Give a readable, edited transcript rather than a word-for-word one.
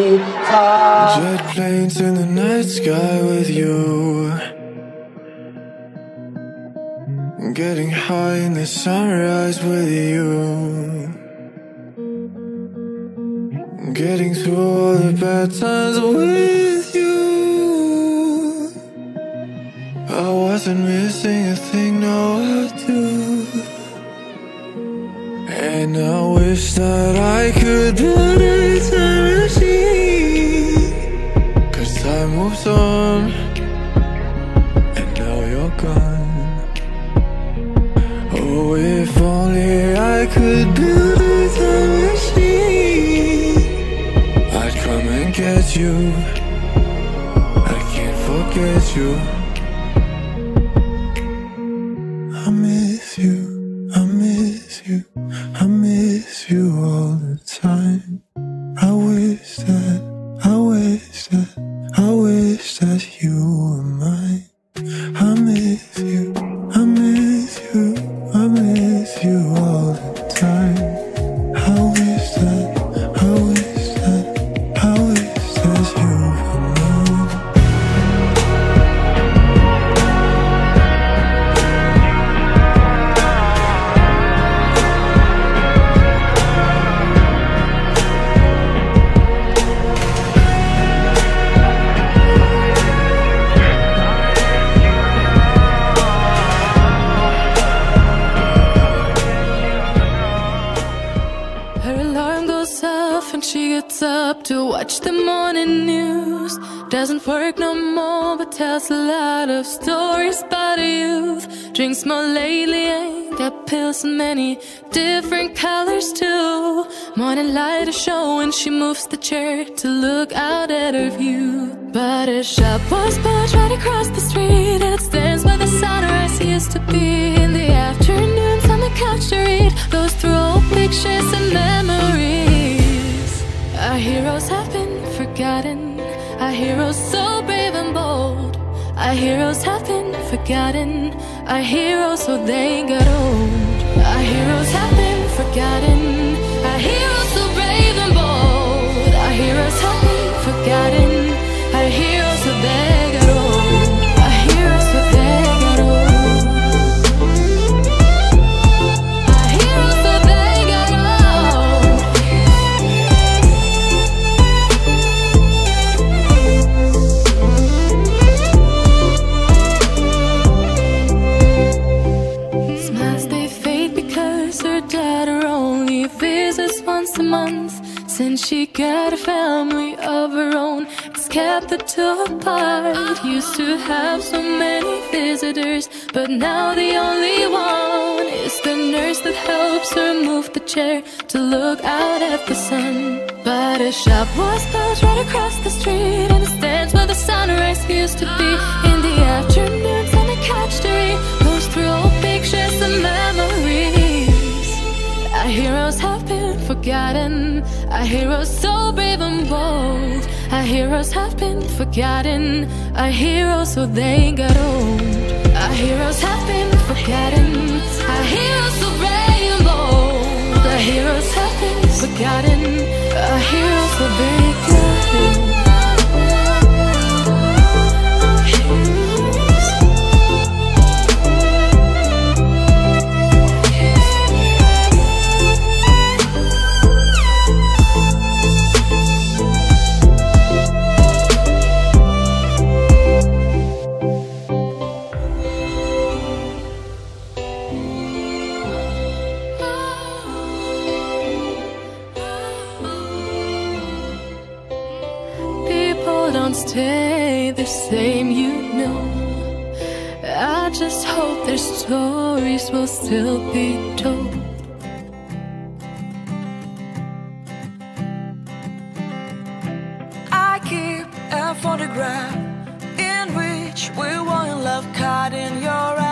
Jet planes in the night sky with you, getting high in the sunrise with you, getting through all the bad times with you. I wasn't missing a thing, no I do. And I wish that I could put a time machine, 'cause time moves on, and now you're gone. Oh, if only I could build a time machine, I'd come and get you. I can't forget you. I miss you, I miss you, I miss you all the time. I wish that, I wish that, I wish that you were mine. I miss you, I miss you, I miss you all the time. I wish that, I wish that, I wish that you were mine. Her alarm goes off and she gets up to watch the morning news. Doesn't work no more but tells a lot of stories about her youth. Drinks more lately, ain't got pills in many different colors too. Morning light is showing, she moves the chair to look out at her view. But her shop was built right across the street, and it stands where the sunrise used to be. In the afternoons on the couch to read, goes through old pictures and memories. Our heroes have been forgotten, our heroes so brave and bold. Our heroes have been forgotten, our heroes so they got old. Our heroes have been forgotten, our heroes so brave and bold. Our heroes have been forgotten, our heroes so they got old. Our heroes so they got old. Our heroes so they got old. Smiles they fade because her dad only visits once a month. Since she got a family of her own, it's kept the two apart. Used to have so many visitors, but now the only one is the nurse that helps her move the chair to look out at the sun. But her shop was built right across the street, and it stands where the sunrise used to be. In the afternoons on the couch to read, goes through old pictures and memories. Our heroes have been forgotten, our heroes so brave and bold. Our heroes have been forgotten, our heroes so they got old. Our heroes have been forgotten, our heroes so brave and bold. Our heroes have been forgotten, our heroes so they got old. Don't stay the same, you know. I just hope their stories will still be told. I keep a photograph in which we were in love, caught in your